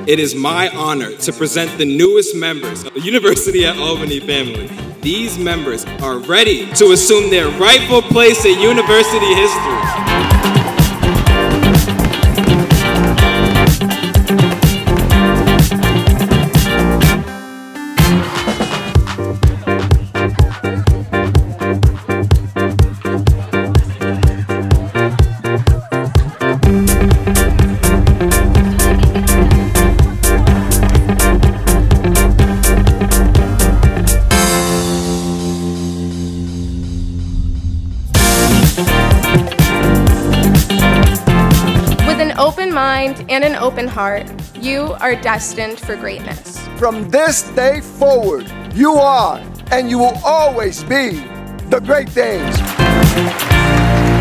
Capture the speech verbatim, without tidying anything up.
it is my honor to present the newest members of the University at Albany family. These members are ready to assume their rightful place in university history. With an open mind and an open heart, you are destined for greatness. From this day forward, you are and you will always be the great things.